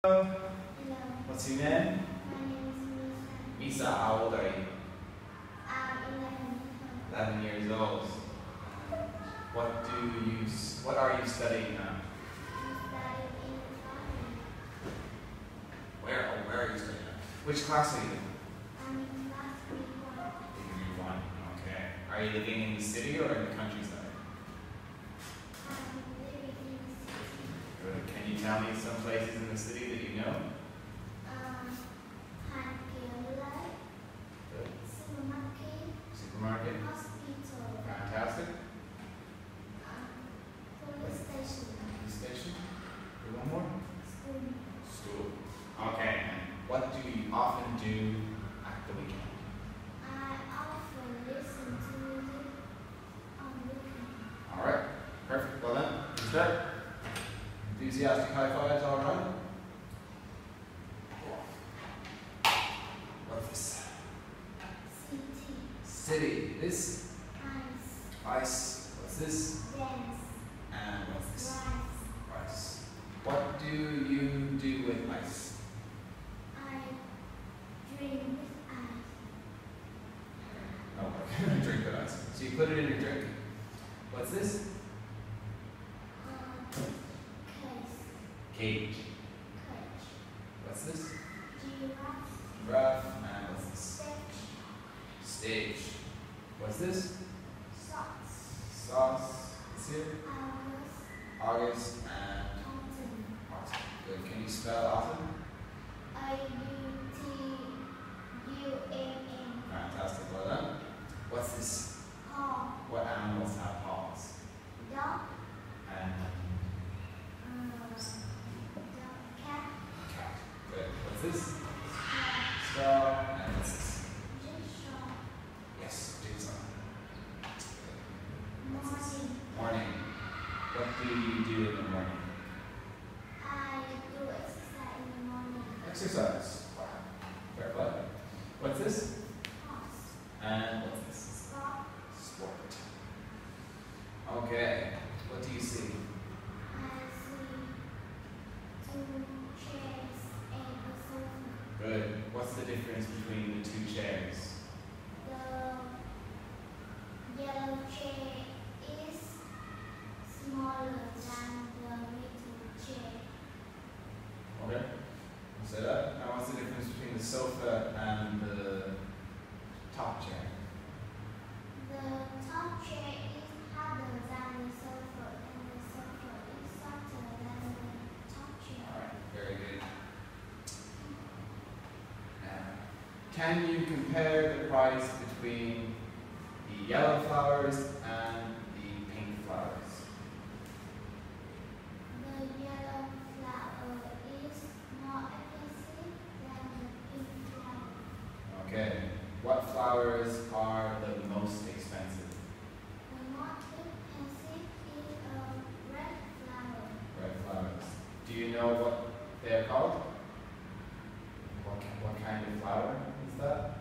Hello. Hello, What's your name? my name is Misa. Misa, how old are you? I'm 11 years 11 years old. What are you studying now? I'm studying in Scotland. Where are you studying now? Which class are you in? I'm in class grade 1. Degree 1. Okay. Are you living in the city or in the countryside? I'm living in the city. Good. Can you tell me some places in the city that you know? Hankiolai, Good. supermarket, Supermarket. hospital, Fantastic. police station, Police station. Good. One more. school. School. Okay. And what do you often do at the weekend? I often listen to music on weekend. All right. Perfect. Well then, let's start. Enthusiastic high fives, all right? What's this? City, City. This. ice, Ice. What's this? dance, And what's this? rice. Ice. What do you do with ice? I drink with ice. Oh, okay. Drink with ice. So you put it in your drink. What's this? Case, Cage. coach, What's this? giraffe, Giraffe. And what's this? stage, Stage. What's this? socks, Sauce. What's here? hours, August and autumn, autumn. Good. Can you spell autumn? autumn, Fantastic. Well done. What's this? paw, What animals have paws? dog, And cat, cat. Good. What's this? straw, Straw. And what's this? jigsaw, Yes, jigsaw. morning. Morning. What do you do in the morning? I do exercise in the morning. Exercise. Wow. Fair play. What's this? Horse, And what's this? spot, Sport. Okay. What do you see? I see two chairs and a sofa. Good. What's the difference between the two chairs? The yellow chair is smaller than the little chair. Okay. We'll say that. Now what's the difference between the sofa and the top chair? The top chair is harder than the sofa, and the sofa is softer than the top chair. Alright, very good. Now, can you compare the price between the yellow flowers and the pink flowers? The yellow flower is more expensive than the pink flower. Okay. What flowers are the most expensive? The more expensive is a red flower. Red flowers. Do you know what they're called? What kind of flower is that?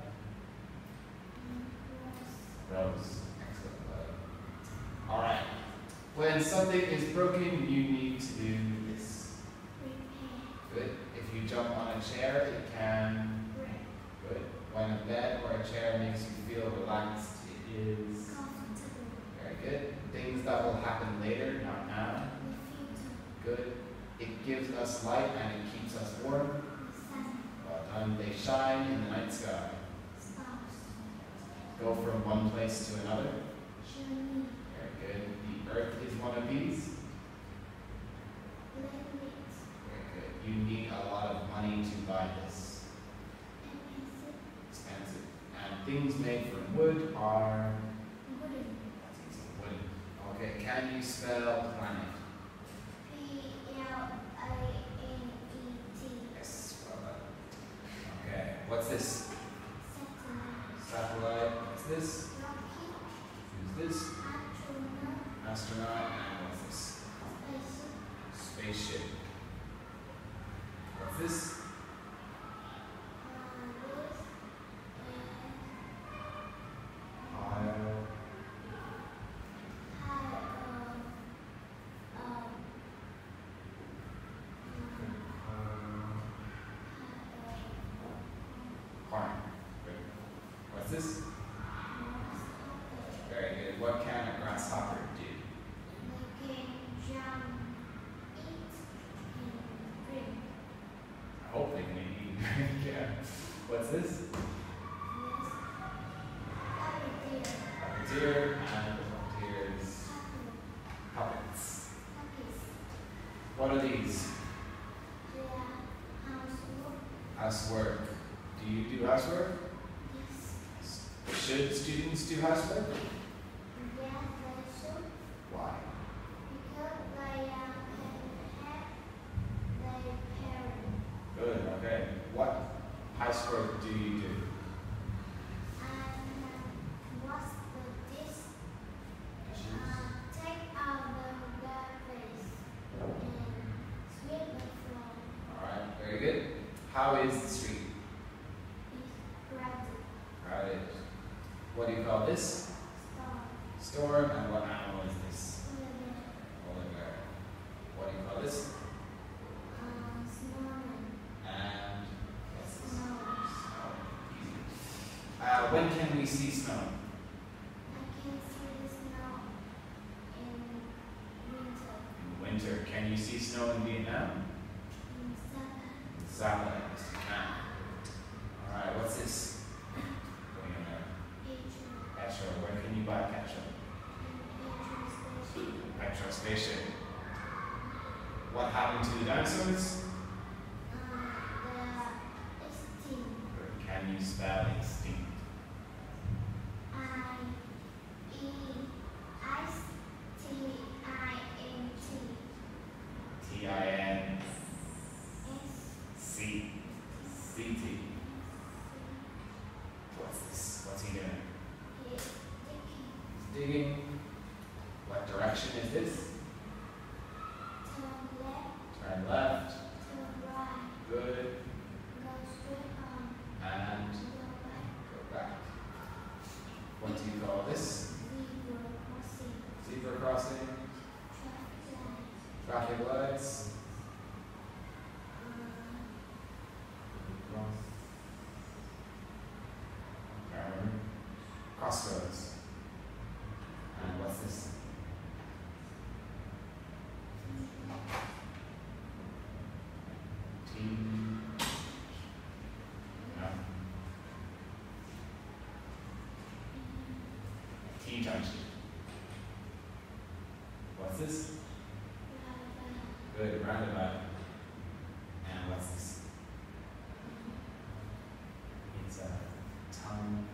Rose. Excellent. Alright. When something is broken, you need to do this. Good. If you jump on a chair, it can. Good. When a bed or a chair makes you feel relaxed, it is. Very good. Things that will happen later, not now. Good. It gives us light and it keeps us warm. Well done. They shine in the night sky. Go from one place to another. Very good. The earth is one of these. Very good. You need a lot of money to buy this. Expensive. And things made from wood are. That's easy. Wooden. Okay. Can you spell planet? Yes. Well done. Okay. What's this? Satellite. What's this? Who's this? Astronaut. And what's this? Spaceship. What's this? Pile. this? Grasshopper. Very good. What can a grasshopper do? They can jump, eat, and drink. I hope they can eat. Yeah. What's this? Yes. Puppeteer. Puppeteer, and the puppeteer's puppets. Puppies. What are these? They are housework. Housework. Do you do housework? Yes. Should students do housework? Yes, they should. Why? Because they can help their parents. Good, okay. What housework do you do? And wash the dish. Dishes. Take out the garbage and sweep the floor. Alright, very good. How is the street? It's crowded. Crowded. What do you call this? Storm. Storm. And what animal is this? Holiday. Polar bear. What do you call this? Snowman. And what's this? Snow. Snow. Easy. When can we see snow? I can see the snow in winter. In winter. Can you see snow in Vietnam? In summer. In summer. Yes, you can. Alright, what's this? Putting in there. Petrol. Where can you buy petrol? Petrol station. What happened to the dinosaurs? Can you spell extinct? T-I-N-C-C-T. What's this? What's he doing? Digging. What direction is this? Turn left. Good. And go back. What do you call this? Zebra crossing. Traffic lights. Crossroads. And what's this? T. No. T junction. What's this? Good, roundabout. And what's this? It's a tongue.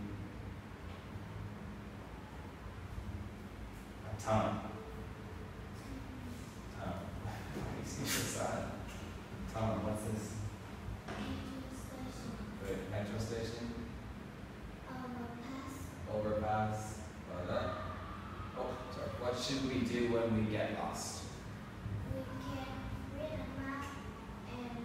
A tongue. Tongue. You see the side? Tongue, what's this? Good, metro station. Overpass. Well done. Oh, sorry. What should we do when we get lost? We can read a map and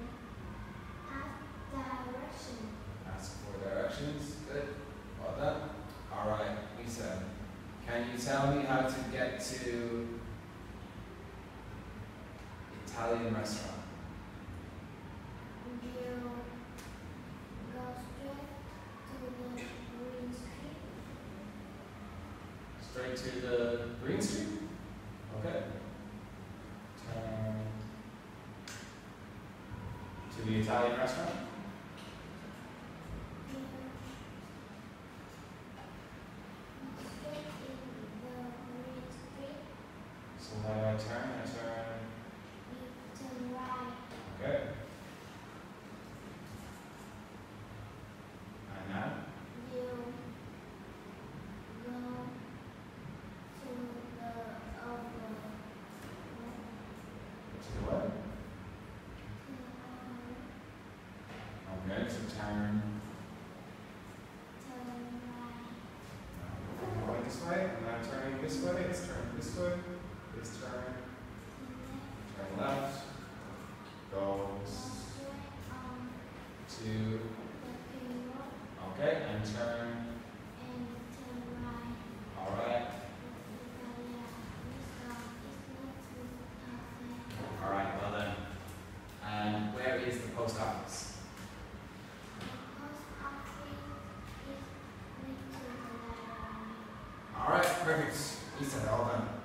ask direction. Ask for directions. Good. Well done. Alright, Lisa. Can you tell me how to get to Italian restaurant? You go straight to the green street. Straight to the Green Street? Okay. Turn to the Italian restaurant? Straight in the green street. So how do I turn? I turn. You turn right. Okay. And now? You go to the To the what? Okay, so turn. Going this way, and now turning this way. It's turning this way. This turn. Turn left. Goes to. Okay, and turn. Alright. Alright, well done. And where is the post office? The post office is Perfect. Lisa, all done.